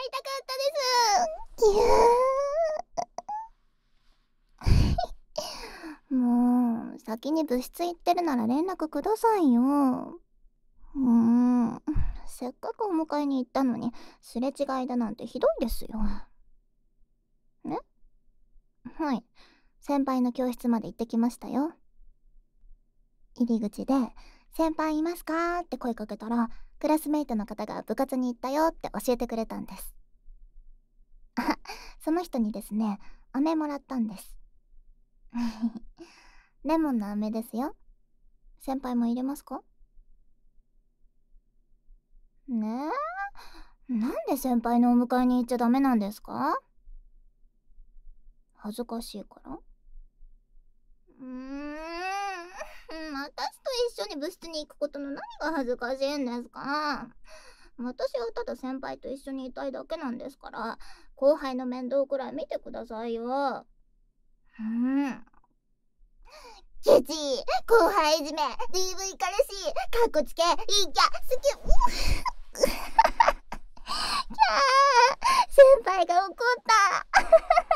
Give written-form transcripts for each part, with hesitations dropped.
たかったです。ぎゅー。もう、先に部室行ってるなら連絡くださいよ。せっかくお迎えに行ったのに、すれ違いだなんてひどいですよ。ね。はい。先輩の教室まで行ってきましたよ。入り口で、先輩いますかって声かけたら、クラスメイトの方が部活に行ったよって教えてくれたんです。あ、その人にですね、飴もらったんです。レモンの飴ですよ。先輩も入れますか？ねえ、なんで先輩のお迎えに行っちゃダメなんですか？恥ずかしいから？私と一緒に部室に行くことの何が恥ずかしいんですか？私はただ先輩と一緒にいたいだけなんですから、後輩の面倒くらい見てくださいよ。うん。ケチ、後輩いじめ、DV 彼氏、かっこつけ、いいキャ、好き、先輩が怒った。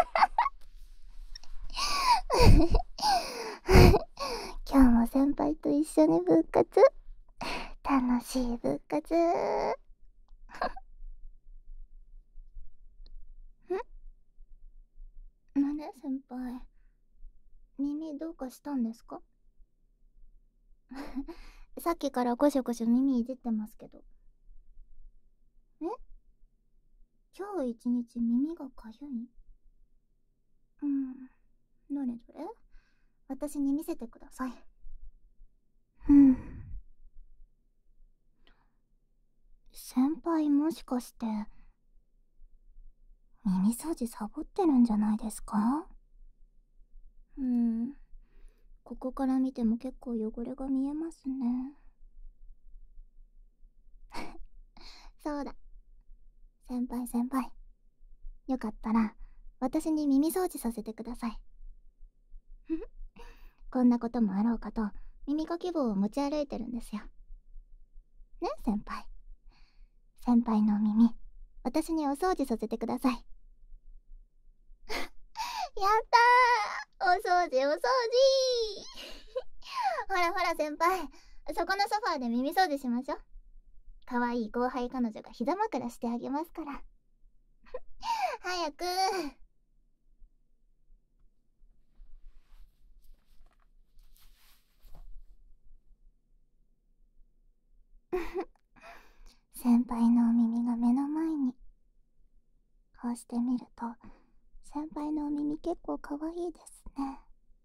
今日も先輩と一緒に部活。楽しい部活。なんで先輩、耳どうかしたんですか？さっきからゴショゴショ耳いじってますけど。え、今日一日耳がかゆい？どれどれ？私に見せてください。先輩もしかして耳掃除サボってるんじゃないですか？ここから見ても結構汚れが見えますね。そうだ、先輩、よかったら私に耳掃除させてください。こんなこともあろうかと耳かき棒を持ち歩いてるんですよ。ね、先輩のお耳、私にお掃除させてください。やったー、お掃除お掃除。ほらほら先輩、そこのソファーで耳掃除しましょう。かわいい後輩彼女が膝枕してあげますから。早く。先輩のお耳が目の前に。こうして見ると先輩のお耳結構かわいいですね。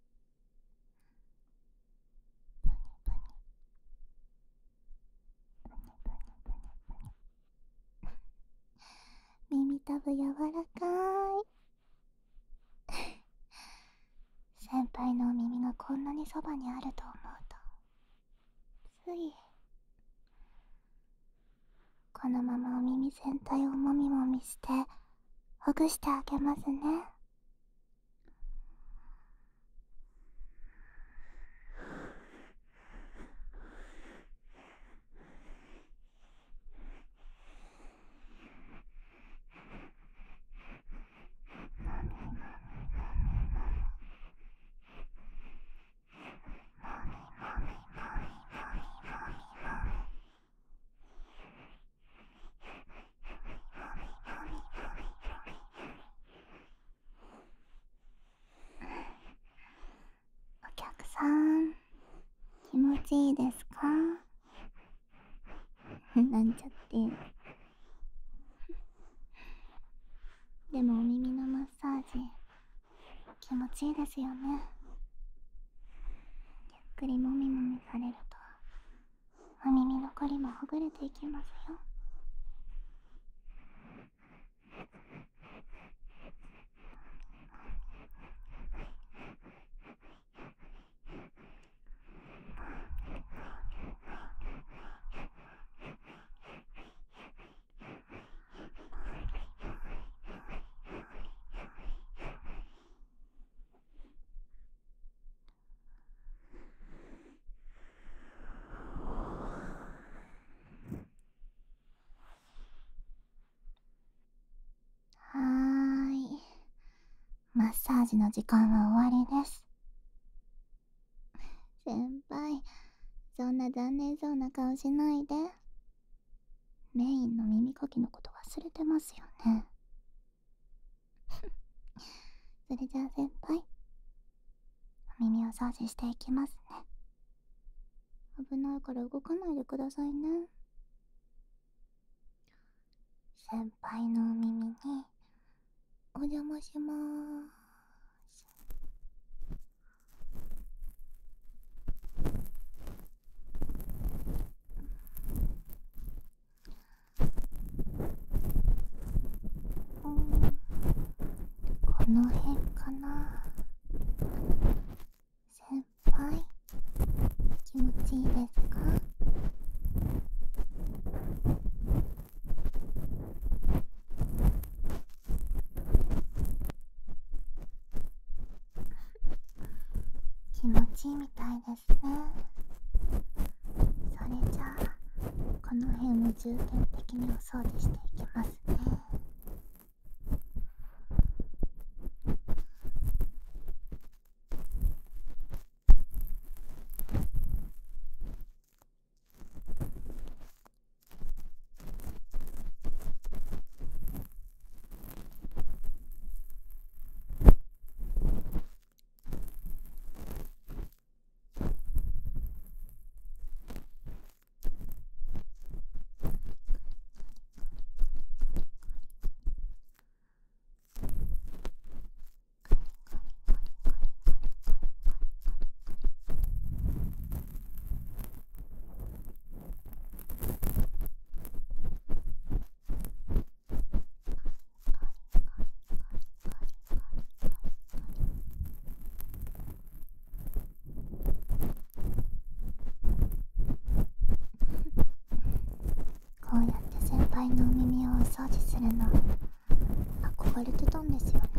耳たぶ柔らかい。先輩のお耳がこんなにそばにあると思うとつい、このままお耳全体をもみもみしてほぐしてあげますね。お客さん、気持ちいいですか？なんちゃって。でもお耳のマッサージ気持ちいいですよね。ゆっくりもみもみされるとお耳のこりもほぐれていきますよ。 ッサージの時間は終わりです。先輩、そんな残念そうな顔しないで。メインの耳かきのこと忘れてますよね。それじゃあ先輩、耳を掃除していきますね。危ないから動かないでくださいね。先輩のお耳にお邪魔しまーす。この辺かな。先輩、気持ちいいですか？気持ちいいみたいですね。それじゃあこの辺を重点的にお掃除していきますね。こうやって先輩のお耳をお掃除するの憧れてたんですよね。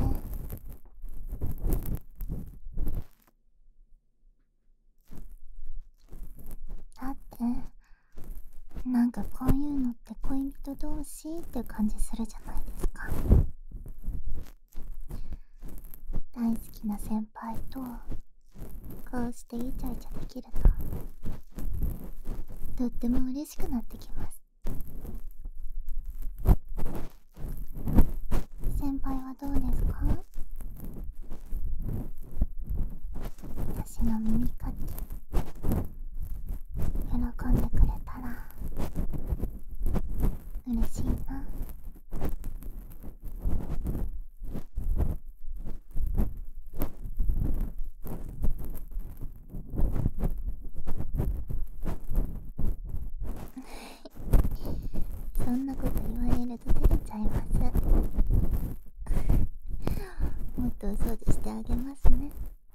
だってなんかこういうのって恋人同士って感じするじゃないですか。大好きな先輩とこうしてイチャイチャできるととっても嬉しくなってきます。先輩はどうですか？私の耳かき喜んでくれたら嬉しいな。そんなこと言われると照れちゃいます。もっとお掃除してあげますね。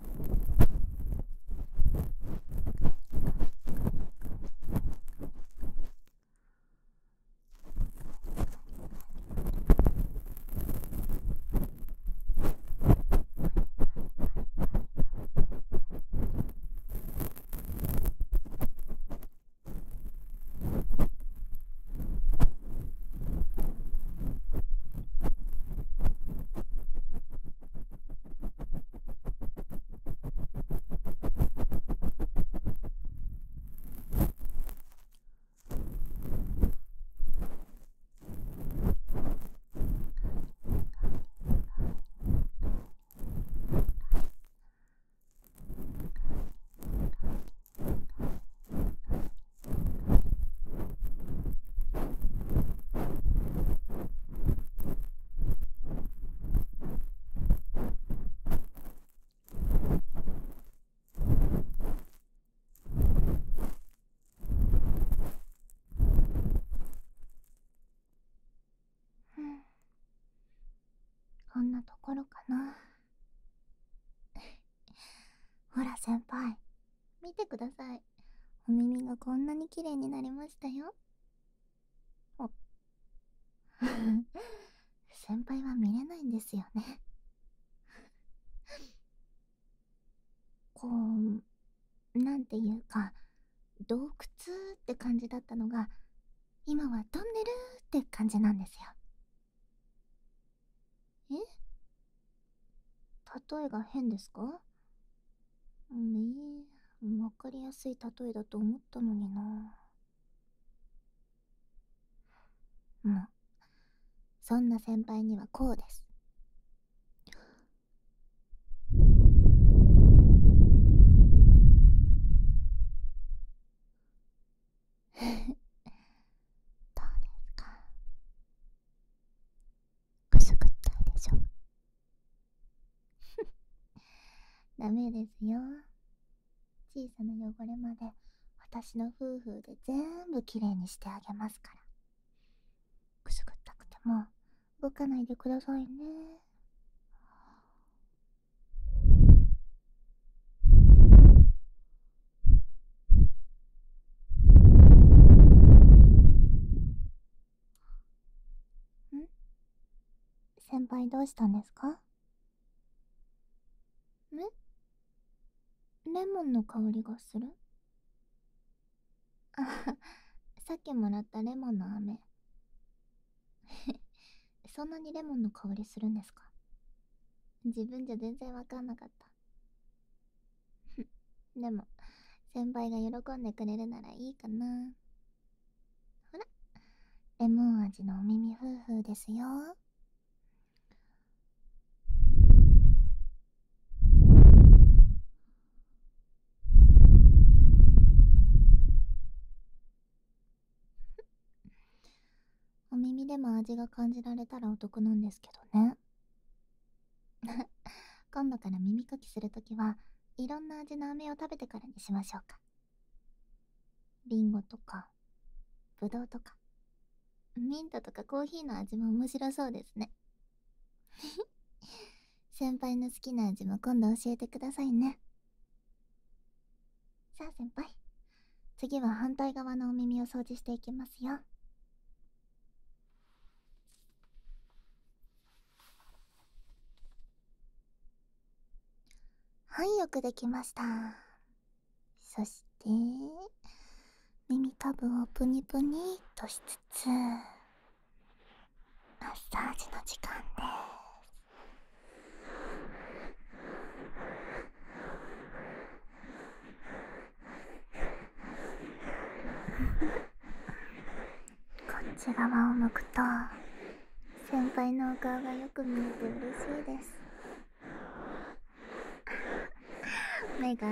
こんなところかな。ほら先輩、見てください。お耳がこんなに綺麗になりましたよ。お先輩は見れないんですよね。こう、なんていうか洞窟って感じだったのが今はトンネルって感じなんですよ。え、 例えが変ですか？わかりやすい例えだと思ったのにな。もう、そんな先輩にはこうです。どうですか？くすぐったいでしょ？ダメですよ。小さな汚れまで私の夫婦で全部きれいにしてあげますから。くすぐったくても動かないでくださいね。先輩どうしたんですか？レモンの香りがする？あはは、さっきもらったレモンの飴。そんなにレモンの香りするんですか？自分じゃ全然わかんなかった。でも、先輩が喜んでくれるならいいかな。ほら、レモン味のお耳夫婦ですよ。お耳でも味が感じられたらお得なんですけどね。今度から耳かきするときはいろんな味の飴を食べてからにしましょうか。リンゴとかブドウとかミントとかコーヒーの味も面白そうですね。先輩の好きな味も今度教えてくださいね。さあ先輩、次は反対側のお耳を掃除していきますよ。はい、よくできました。そして耳たぶをプニプニっとしつつマッサージの時間です。こっち側を向くと先輩のお顔がよく見えて嬉しいです。目があった。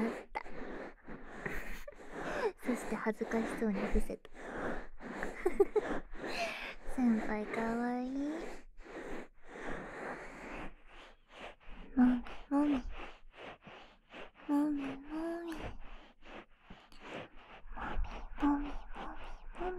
そして恥ずかしそうに伏せた。先輩かわいい。もみもみもみもみもみもみもみもみ。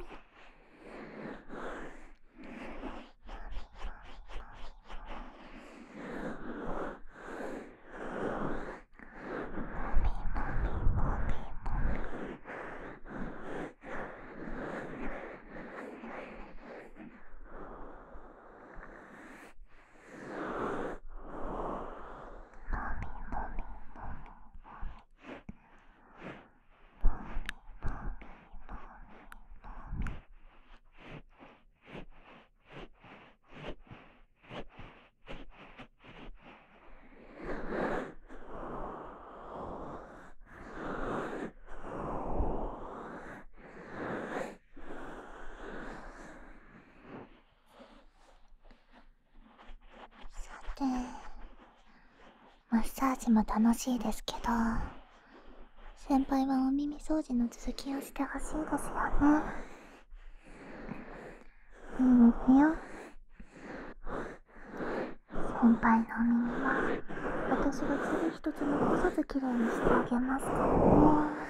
さて、マッサージも楽しいですけど先輩はお耳掃除の続きをしてほしいですよね。いいですよ。先輩のお耳は私が次一つ残さずきれいにしてあげますからね。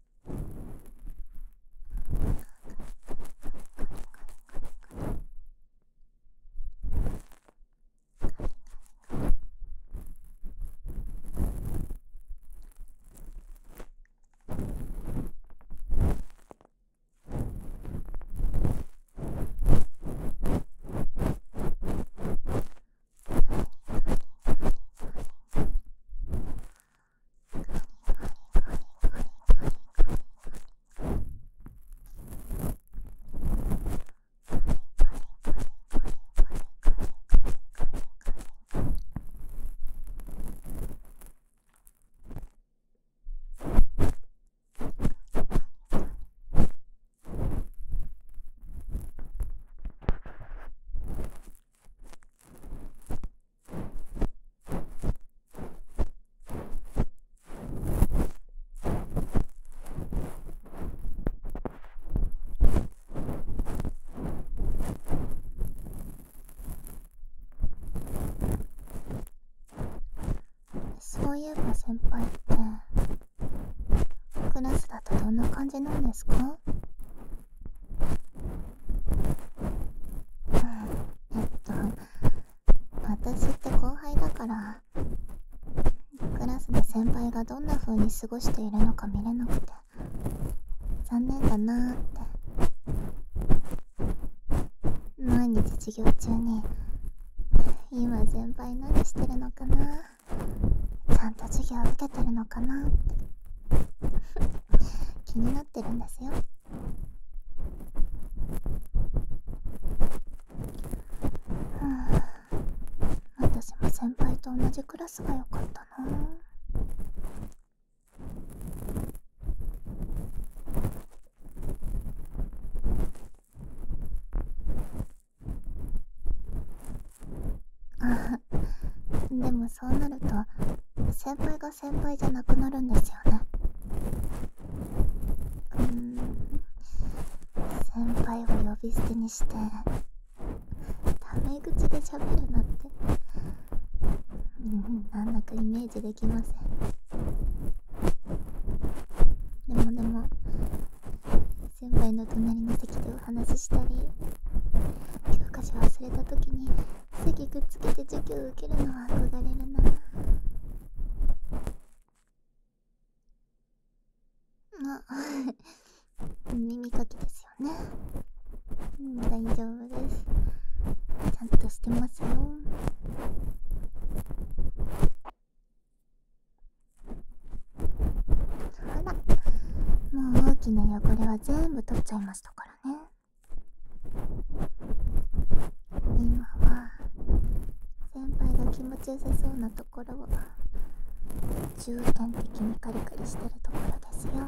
そういえば先輩ってクラスだとどんな感じなんですか？私って後輩だからクラスで先輩がどんな風に過ごしているのか見れなくて残念だなーって。毎日授業中に今先輩何してるのかな、ちゃんと授業受けてるのかなって気になってるんですよ。私も先輩と同じクラスが良かったな。でもそうなると先輩が先輩じゃなくなるんですよね。先輩を呼び捨てにしてタメ口で喋るなんて、なんだかイメージできません。でも先輩の隣の席でお話ししたり、教科書忘れた時に席くっつけて授業を受けるのは憧れるな。耳かきですよね。大丈夫です。ちゃんとしてますよ。ほら、もう大きな汚れは全部取っちゃいましたからね。今は先輩が気持ちよさそうなところを重点的にカリカリしてるところですよ。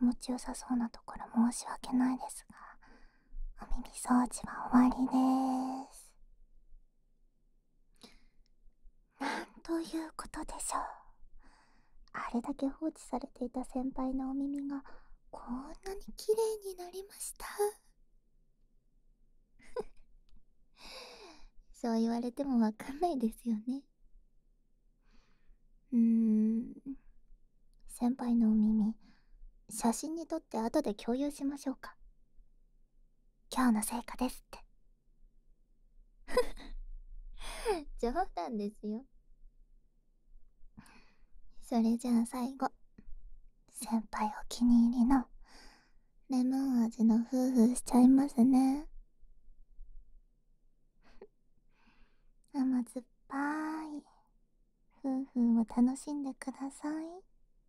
持ちよさそうなところ申し訳ないですが、お耳掃除は終わりです。なんということでしょう。あれだけ放置されていた先輩のお耳がこんなに綺麗になりました。そう言われてもわかんないですよね。先輩のお耳、写真に撮って後で共有しましょうか。今日の成果ですって。冗談ですよ。それじゃあ最後、先輩お気に入りのレモン味のフーフーしちゃいますね。甘酸っぱいフーフーを楽しんでください。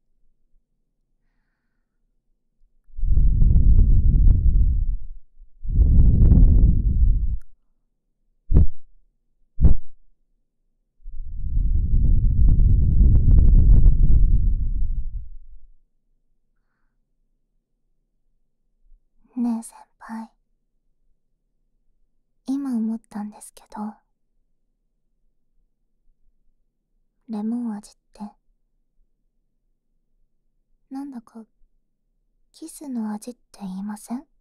ねえ先輩、今思ったんですけど、レモン味ってなんだかキスの味って言いません？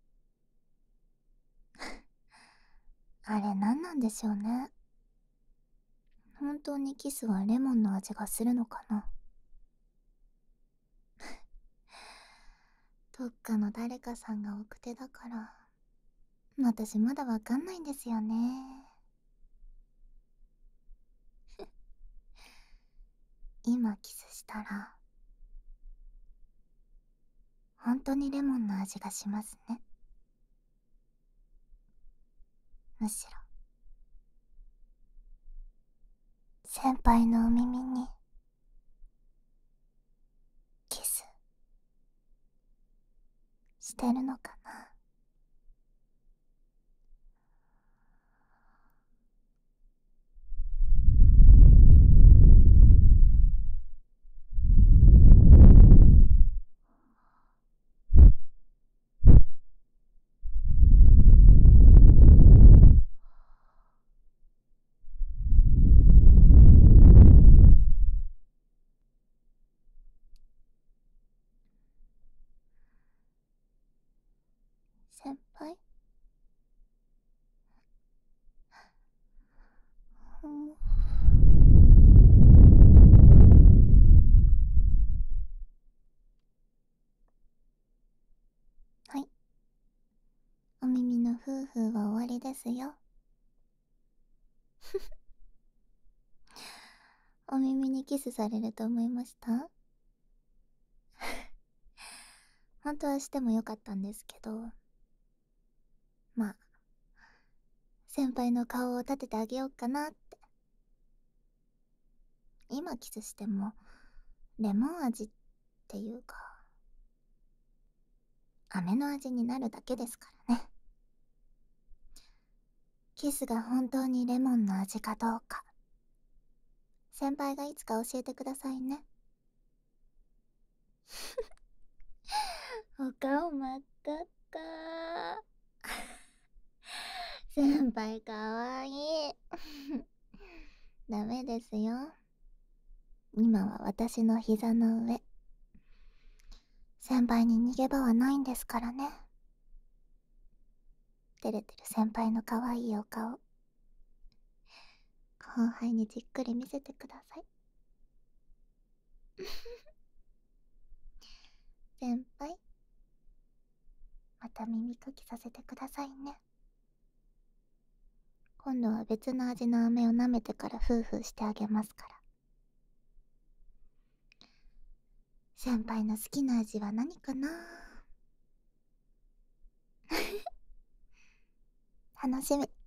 あれ何なんでしょうね。本当にキスはレモンの味がするのかな。どっかの誰かさんが奥手だから私まだわかんないんですよね。今キスしたら本当にレモンの味がしますね。むしろ先輩のお耳にキスしてるのかな。先輩、うん、はい、お耳のフーフーは終わりですよ。お耳にキスされると思いました？本当はしてもよかったんですけど、まあ先輩の顔を立ててあげようかなって。今キスしてもレモン味っていうか飴の味になるだけですからね。キスが本当にレモンの味かどうか先輩がいつか教えてくださいね。お顔真っ赤っか。先輩かわいい。ダメですよ。今は私の膝の上。先輩に逃げ場はないんですからね。照れてる先輩のかわいいお顔後輩にじっくり見せてください。先輩、また耳かきさせてくださいね。今度は別の味の飴を舐めてからフーフーしてあげますから。先輩の好きな味は何かな。楽しみ。